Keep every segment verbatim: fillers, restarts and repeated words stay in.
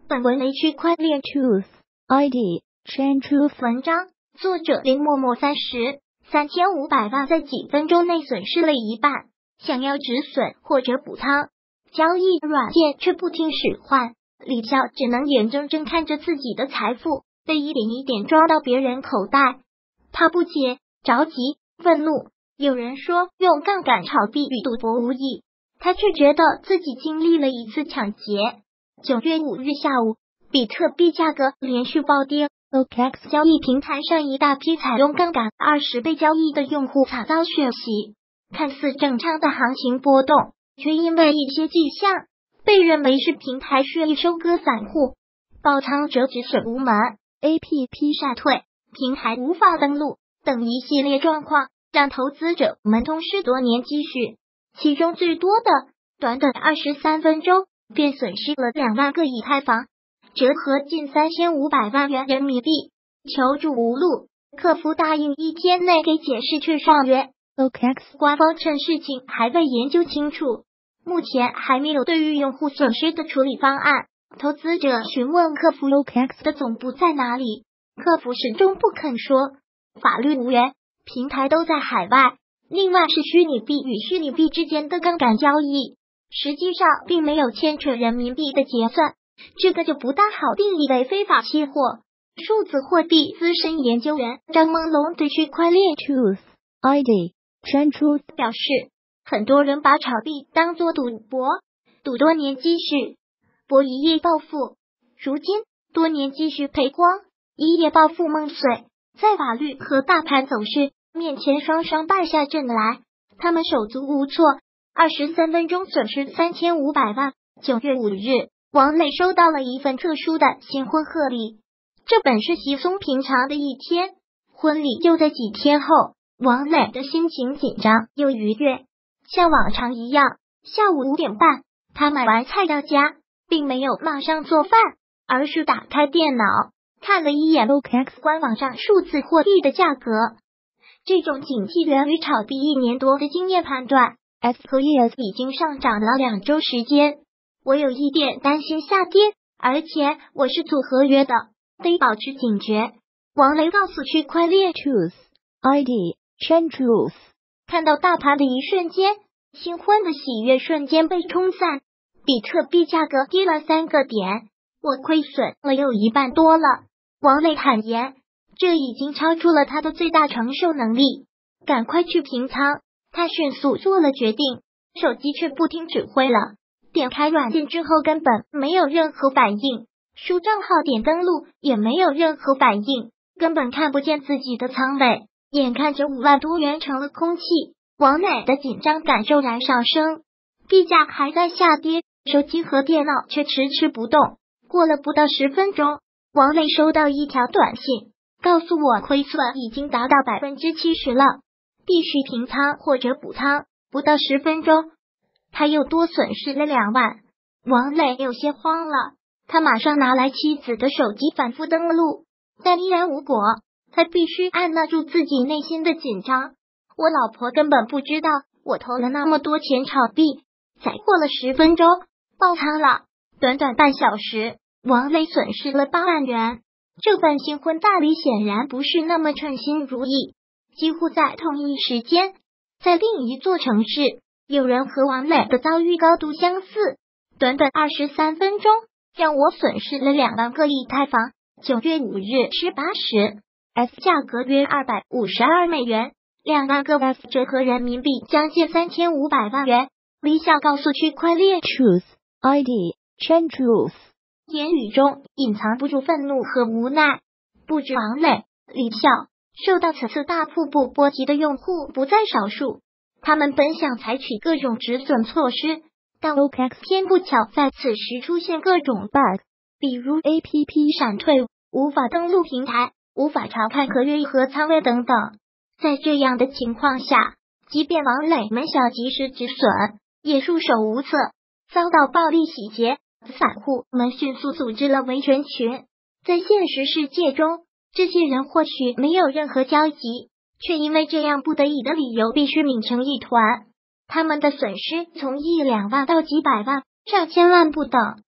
本文为区块链 Truth I D Chain Truth 文章，作者林默默三十三千五百万在几分钟内损失了一半，想要止损或者补仓，交易软件却不听使唤，李笑只能眼睁睁看着自己的财富被一点一点装到别人口袋。他不解、着急、愤怒。有人说用杠杆炒币与赌博无异，他却觉得自己经历了一次抢劫。九月五日下午，比特币价格连续暴跌 ，O K X 交易平台上一大批采用杠杆二十倍交易的用户惨遭血洗。看似正常的行情波动，却因为一些迹象被认为是平台蓄意收割散户，爆仓者止损无门 ，A P P 闪退，平台无法登录等一系列状况，让投资者们痛失多年积蓄。其中最多的，短短二十三分钟便损失了两万个以太坊，折合近三千五百万元人民币。求助无路，客服答应一天内给解释，却上约。O K X 官方称事情还未研究清楚，目前还没有对于用户损失的处理方案。投资者询问客服 O K X 的总部在哪里，客服始终不肯说，法律无缘，平台都在海外。另外是虚拟币与虚拟币之间的杠杆交易，实际上并没有牵扯人民币的结算，这个就不大好定义为非法期货。数字货币资深研究员张梦龙对区块链 Truth I D Chain Truth 表示，很多人把炒币当作赌博，赌多年积蓄，博一夜暴富。如今多年积蓄赔光，一夜暴富梦碎，在法律和大盘走势面前双双败下阵来，他们手足无措。二十三分钟损失三千五百万。九月五日，王磊收到了一份特殊的新婚贺礼，这本是稀松平常的一天，婚礼就在几天后。王磊的心情紧张又愉悦，像往常一样，下午五点半，他买完菜到家，并没有马上做饭，而是打开电脑看了一眼 O K X 官网上数字货币的价格。这种警惕源于炒币一年多的经验判断 ，F 和 E S 已经上涨了两周时间，我有一点担心下跌，而且我是做合约的，得保持警觉。王雷告诉区块链 Truth I D Chain Truth， 看到大盘的一瞬间，新婚的喜悦瞬间被冲散，比特币价格跌了三个点，我亏损了有一半多了。王磊坦言，这已经超出了他的最大承受能力，赶快去平仓。他迅速做了决定，手机却不听指挥了，点开软件之后根本没有任何反应，输账号点登录也没有任何反应，根本看不见自己的仓位。眼看着五万多元成了空气，王磊的紧张感骤然上升，币价还在下跌，手机和电脑却迟迟不动。过了不到十分钟，王磊收到一条短信，告诉我亏损已经达到百分之七十了，必须平仓或者补仓。不到十分钟，他又多损失了两万。王磊有些慌了，他马上拿来妻子的手机反复登录，但依然无果。他必须按捺住自己内心的紧张。我老婆根本不知道我投了那么多钱炒币。才过了十分钟，爆仓了。短短半小时，王磊损失了八万元。这份新婚大礼显然不是那么称心如意。几乎在同一时间，在另一座城市，有人和王磊的遭遇高度相似。短短二十三分钟，让我损失了两万个以太坊。九月五日十八时。F 价格约二百五十二美元，两万个 F 折合人民币将近三千五百万元。李笑告诉区块链 Truth I D Chain Truth， 言语中隐藏不住愤怒和无奈。不止王磊、李笑，受到此次大瀑布波及的用户不在少数。他们本想采取各种止损措施，但 O K X 偏不巧在此时出现各种 bug， 比如 A P P 闪退、无法登录平台、无法查看合约和仓位等等。在这样的情况下，即便王磊们想及时止损，也束手无策，遭到暴力洗劫。散户们迅速组织了维权群。在现实世界中，这些人或许没有任何交集，却因为这样不得已的理由必须拧成一团。他们的损失从一两万到几百万、上千万不等。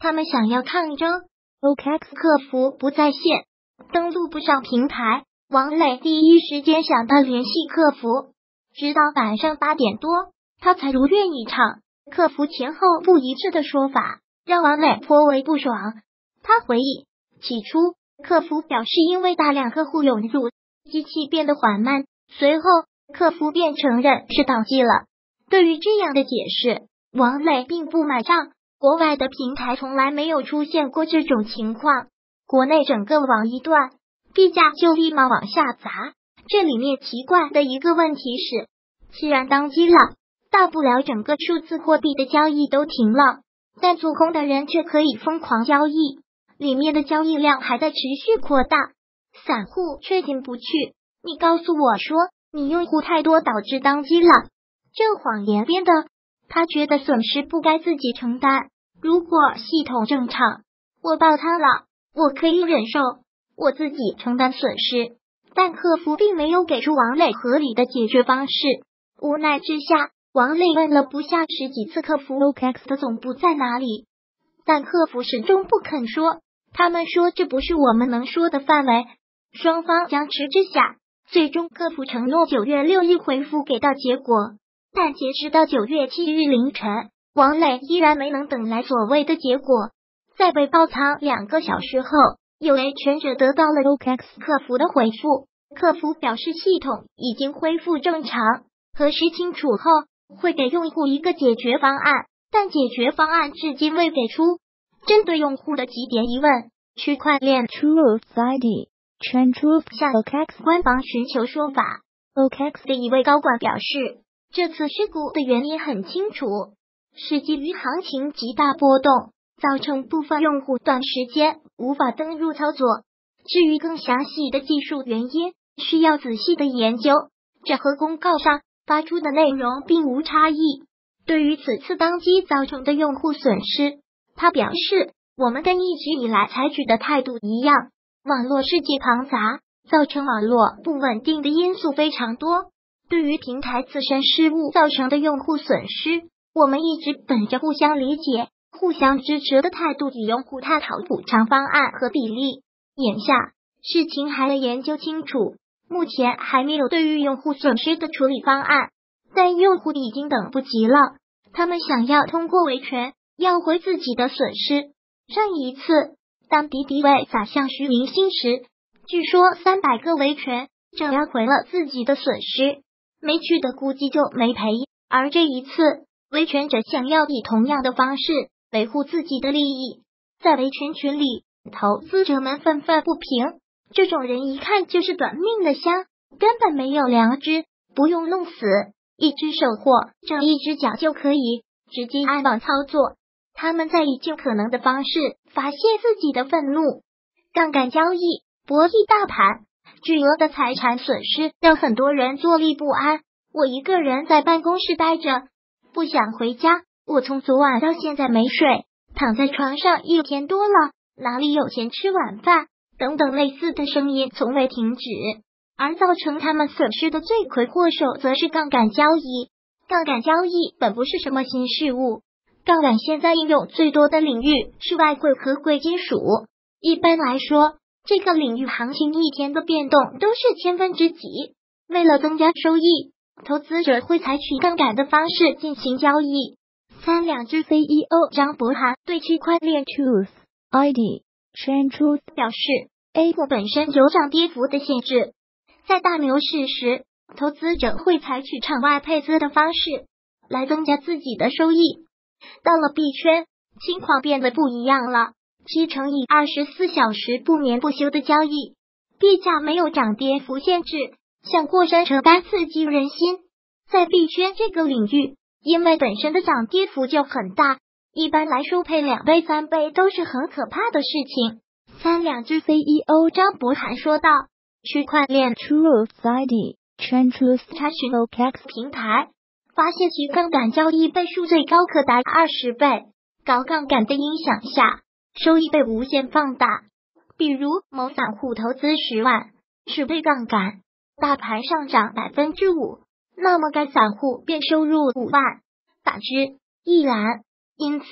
他们想要抗争 ，O K X 客服不在线，登录不上平台。王磊第一时间想到联系客服，直到晚上八点多，他才如愿以偿。客服前后不一致的说法，让王磊颇为不爽。他回忆，起初客服表示因为大量客户涌入，机器变得缓慢，随后客服便承认是宕机了。对于这样的解释，王磊并不买账。国外的平台从来没有出现过这种情况，国内整个网一断，币价就立马往下砸。这里面奇怪的一个问题是，既然宕机了，大不了整个数字货币的交易都停了，但做空的人却可以疯狂交易，里面的交易量还在持续扩大，散户却进不去。你告诉我说你用户太多导致宕机了，这谎言编的。他觉得损失不该自己承担，如果系统正常，我爆仓了，我可以忍受，我自己承担损失。但客服并没有给出王磊合理的解决方式，无奈之下，王磊问了不下十几次客服 O K X 的总部在哪里，但客服始终不肯说，他们说这不是我们能说的范围。双方僵持之下，最终客服承诺九月六日回复给到结果。但截止到九月七日凌晨，王磊依然没能等来所谓的结果。在被爆仓两个小时后，有维权者得到了 O K X 客服的回复，客服表示系统已经恢复正常，核实清楚后会给用户一个解决方案，但解决方案至今未给出。针对用户的几点疑问，区块链 Truth I D TrendTruth 向 O K X 官方寻求说法。O K X 的一位高管表示，这次事故的原因很清楚，是基于行情极大波动，造成部分用户短时间无法登入操作。至于更详细的技术原因，需要仔细的研究。这和公告上发出的内容并无差异。对于此次当机造成的用户损失，他表示，我们跟一直以来采取的态度一样，网络世界庞杂，造成网络不稳定的因素非常多。对于平台自身失误造成的用户损失，我们一直本着互相理解、互相支持的态度与用户探讨补偿方案和比例。眼下事情还没研究清楚，目前还没有对于用户损失的处理方案，但用户已经等不及了，他们想要通过维权要回自己的损失。上一次当敌敌畏撒向徐明星时，据说三百个维权者要回了自己的损失，没去的估计就没赔，而这一次维权者想要以同样的方式维护自己的利益。在维权群里，投资者们愤愤不平，这种人一看就是短命的虾，根本没有良知，不用弄死一只手或挣一只脚就可以直接暗网操作。他们在以尽可能的方式发泄自己的愤怒，杠杆交易、博弈大盘，巨额的财产损失让很多人坐立不安。我一个人在办公室待着，不想回家。我从昨晚到现在没睡，躺在床上一天多了，哪里有钱吃晚饭？等等类似的声音从未停止。而造成他们损失的罪魁祸首，则是杠杆交易。杠杆交易本不是什么新事物，杠杆现在应用最多的领域是外汇和贵金属。一般来说，这个领域行情一天的变动都是千分之几。为了增加收益，投资者会采取杠杆的方式进行交易。三两只 C E O 张伯涵对区块链 Truth I D TrendTruth 表示 ，A 股本身有涨跌幅的限制，在大牛市时，投资者会采取场外配资的方式来增加自己的收益。到了币圈，情况变得不一样了，七乘以二十四小时不眠不休的交易，币价没有涨跌幅限制，像过山车般刺激人心。在币圈这个领域，因为本身的涨跌幅就很大，一般来说配两倍三倍都是很可怕的事情。三两只 C E O 张伯涵说道，区块链 Truth I D TrendTruth 查询 O K X 平台，发现其杠杆交易倍数最高可达二十倍，高杠杆的影响下，收益被无限放大。比如某散户投资十万，十倍杠杆，大盘上涨百分之五，那么该散户便收入五万，打之亦然。因此，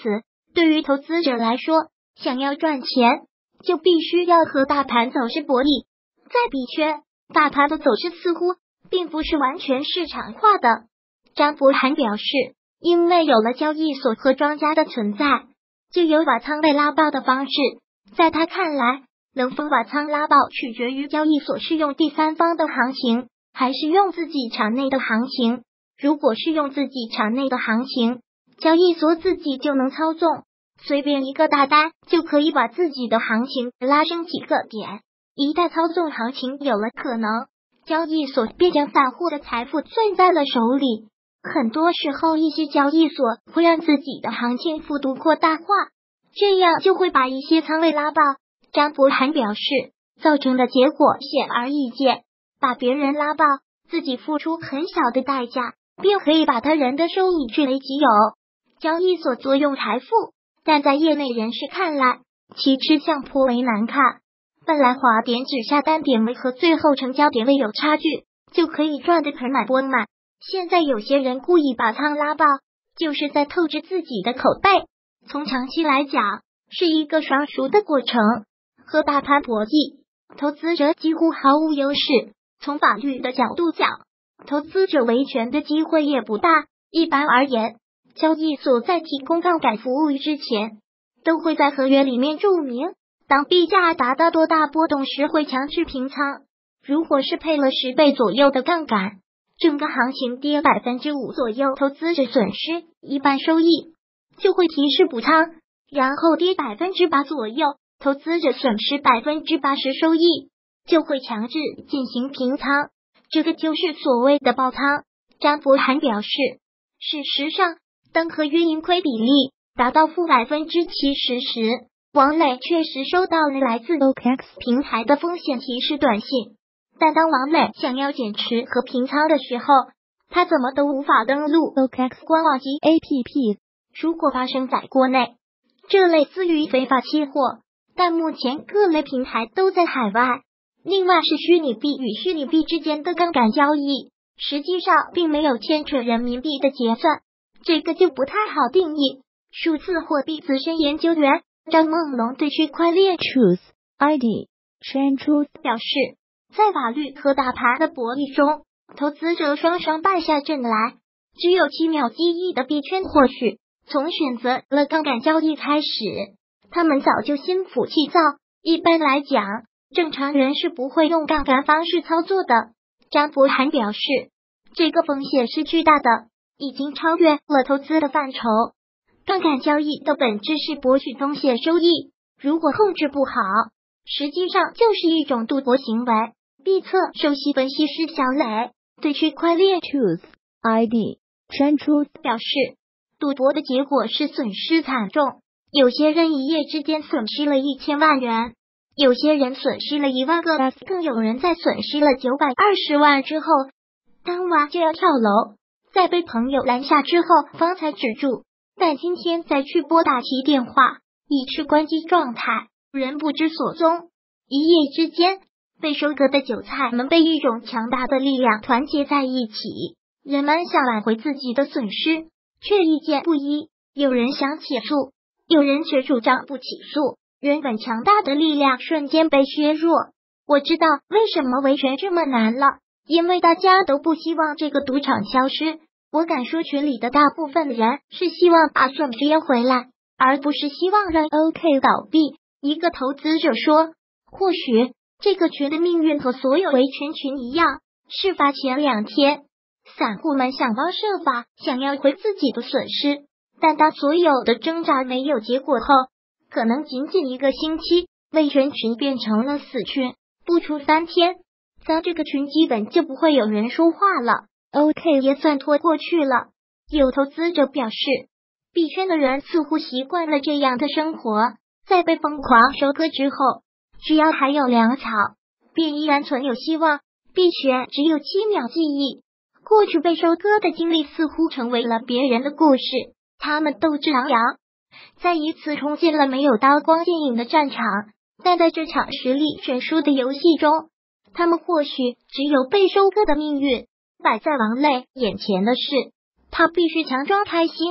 对于投资者来说，想要赚钱，就必须要和大盘走势博弈。在币圈，大盘的走势似乎并不是完全市场化的。张伯涵表示，因为有了交易所和庄家的存在，就有把仓被拉爆的方式。在他看来，能否把仓拉爆取决于交易所是用第三方的行情，还是用自己场内的行情。如果是用自己场内的行情，交易所自己就能操纵，随便一个大单就可以把自己的行情拉升几个点。一旦操纵行情有了可能，交易所便将散户的财富攥在了手里。很多时候，一些交易所会让自己的行情幅度扩大化，这样就会把一些仓位拉爆。张伯涵表示，造成的结果显而易见，把别人拉爆，自己付出很小的代价，便可以把他人的收益据为己有。交易所作用财富，但在业内人士看来，其吃相颇为难看。本来滑点只下单点位和最后成交点位有差距，就可以赚得盆满钵满。现在有些人故意把仓拉爆，就是在透支自己的口袋。从长期来讲，是一个双输的过程。和大盘博弈，投资者几乎毫无优势。从法律的角度讲，投资者维权的机会也不大。一般而言，交易所在提供杠杆服务之前，都会在合约里面注明，当币价达到多大波动时会强制平仓。如果是配了十倍左右的杠杆，整个行情跌百分之五左右，投资者损失一半收益，就会提示补仓；然后跌百分之八左右，投资者损失百分之八十收益，就会强制进行平仓。这个就是所谓的爆仓。张伯涵表示，事实上，当合约盈亏比例达到负百分之七十时，王磊确实收到了来自 O K X 平台的风险提示短信。但当王磊想要减持和平仓的时候，他怎么都无法登录 O K X 官网及 A P P。如果发生在国内，这类似于非法期货，但目前各类平台都在海外。另外是虚拟币与虚拟币之间的杠杆交易，实际上并没有牵扯人民币的结算，这个就不太好定义。数字货币资深研究员张梦龙对区块链 Truth I D Chain Truth 表示，在法律和大盘的博弈中，投资者双双败下阵来。只有七秒记忆的币圈或许从选择了杠杆交易开始，他们早就心浮气躁。一般来讲，正常人是不会用杠杆方式操作的。张伯涵表示，这个风险是巨大的，已经超越了投资的范畴。杠杆交易的本质是博取风险收益，如果控制不好，实际上就是一种赌博行为。币策首席分析师小磊对区块链 Truth I D Chain Truth 表示，赌博的结果是损失惨重，有些人一夜之间损失了一千万元，有些人损失了一万个，更有人在损失了九百二十万之后，当晚就要跳楼，在被朋友拦下之后方才止住，但今天再去拨打其电话，已是关机状态，人不知所踪。一夜之间，被收割的韭菜们被一种强大的力量团结在一起，人们想挽回自己的损失，却意见不一，有人想起诉，有人却主张不起诉，原本强大的力量瞬间被削弱。我知道为什么维权这么难了，因为大家都不希望这个赌场消失。我敢说群里的大部分人是希望把损失约回来，而不是希望让 O K 倒闭。一个投资者说，或许这个群的命运和所有维权群一样，事发前两天，散户们想方设法想要回自己的损失，但当所有的挣扎没有结果后，可能仅仅一个星期，维权群变成了死群，不出三天，咱这个群基本就不会有人说话了。O K 也算拖过去了。有投资者表示，币圈的人似乎习惯了这样的生活，在被疯狂收割之后，只要还有粮草，便依然存有希望。币圈只有七秒记忆，过去被收割的经历似乎成为了别人的故事，他们斗志昂扬，再一次冲进了没有刀光剑影的战场，但在这场实力悬殊的游戏中，他们或许只有被收割的命运。摆在王磊眼前的是，他必须强装开心，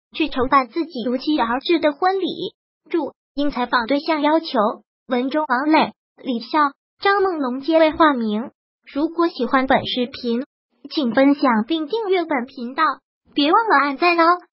去筹办自己如期而至的婚礼。注：应采访对象要求，文中王磊、李笑、张梦龙皆未化名。如果喜欢本视频，请分享并订阅本频道，别忘了按赞哦。